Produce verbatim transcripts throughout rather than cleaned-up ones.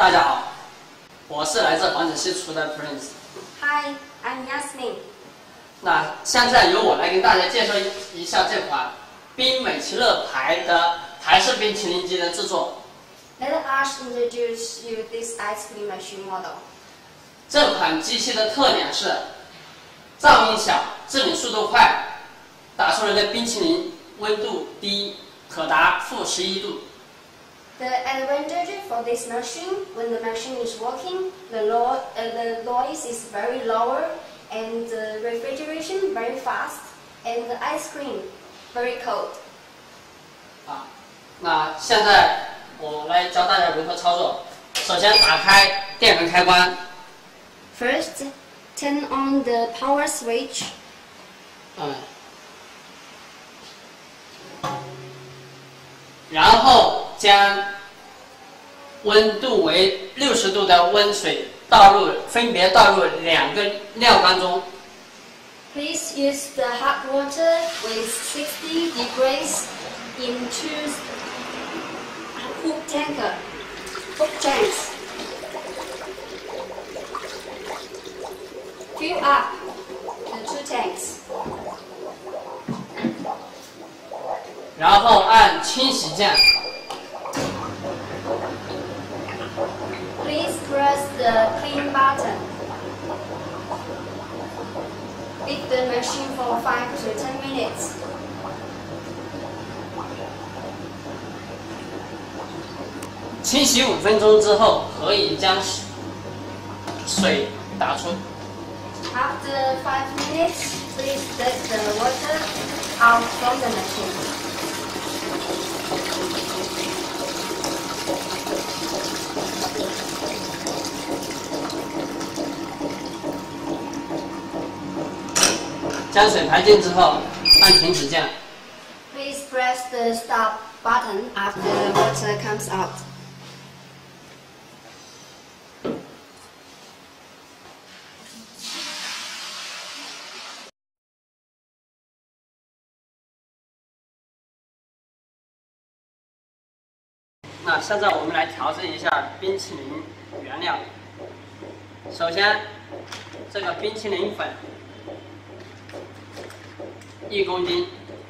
大家好，我是来自黄子西厨的 Prince。 Hi, I'm Yasmin。 那现在由我来跟大家介绍一下这款冰美其乐牌的台式冰淇淋机的制作。 Let us introduce you this ice cream machine model。 这款机器的特点是噪音小、制冷速度快，打出来的冰淇淋温度低，可达负十一度。 The advantage for this machine, when the machine is working, the, lo uh, the noise is very lower, and the refrigeration very fast, and the ice cream very cold. 啊，那现在我来教大家如何操作。首先打开电源开关。 First, turn on the power switch. 嗯。然后将温度为六十度的温水倒入，分别倒入两个料缸中。 Please use the hot water with sixty degrees into hook tanker, hook tanks. Fill up the two tanks. 然后按清洗键。 Please press the clean button. Leave the machine for five to ten minutes. 清洗五分钟之后，可以将水打出。 After five minutes, please let the water out from the machine. 将水排尽之后，按停止键。Please press the stop button after the water comes out. 那现在我们来调制一下冰淇淋原料。首先，这个冰淇淋粉一公斤，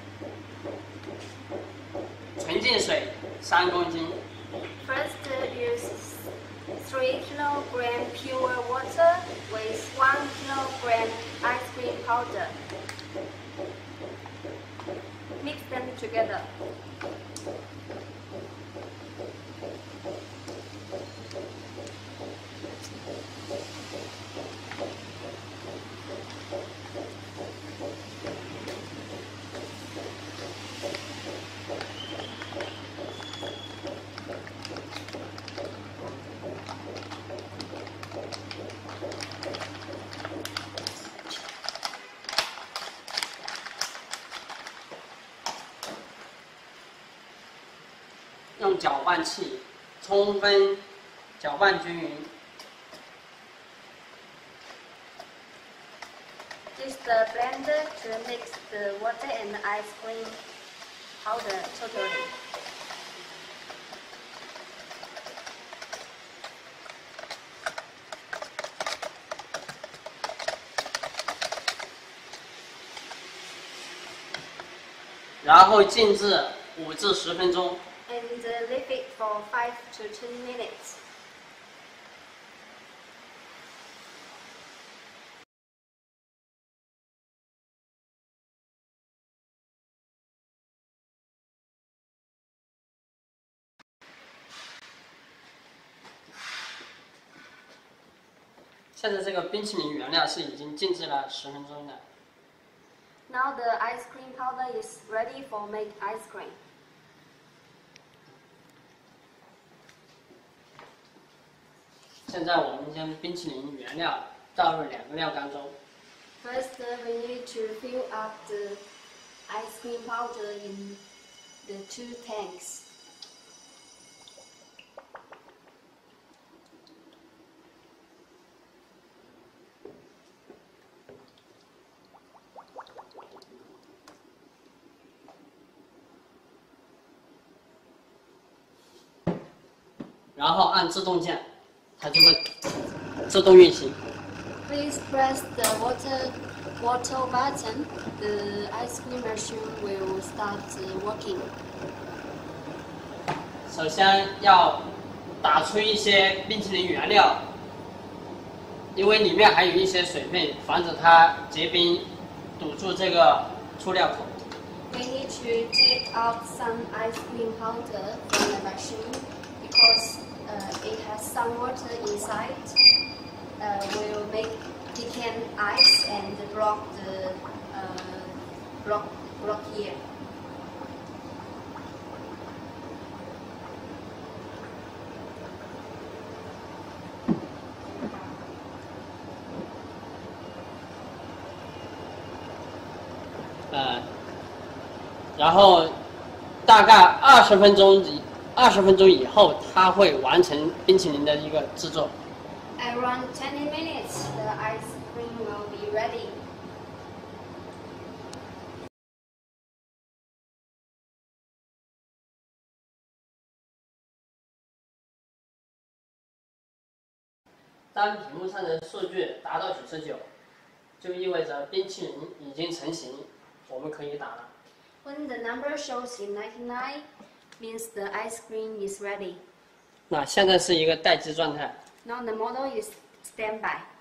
纯净水三公斤。 First, use three kilogram pure water with one kilogram ice cream powder. Mix them together. 用搅拌器充分搅拌均匀。 Use the blender to mix the water and the ice cream powder totally. 然后静置五至十分钟。 And leave it for five to ten minutes. 现在这个冰淇淋原料是已经静置了十分钟的。 Now the ice cream powder is ready for make ice cream. 现在我们将冰淇淋原料倒入两个料缸中。 First, uh, we need to fill up the ice cream powder in the two tanks. 然后按自动键它就会自动运行。 Please press the water water button. The ice cream machine will start working. 首先要打出一些冰淇淋原料，因为里面还有一些水分，防止它结冰，堵住这个出料口。 We need to take out some ice cream powder from the machine because uh, it has some water inside. Uh, will make decan ice and block the uh, block block here. 呃，然后大概二十分钟以二十分钟以后，它会完成冰淇淋的一个制作。 Around twenty minutes, the ice cream will be ready. 当屏幕上的数据达到九十九，就意味着冰淇淋已经成型，我们可以打了。 When the number shows in ninety-nine, means the ice cream is ready. 那现在是一个待机状态。 Now the model is standby.